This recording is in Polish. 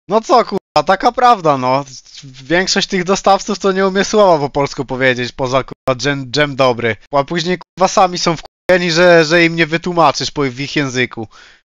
No co kurwa, taka prawda no. Większość tych dostawców to nie umie słowa po polsku powiedzieć, poza kurwa dżem dobry. A później kurwa sami są wkurwieni, że im nie wytłumaczysz po w ich języku.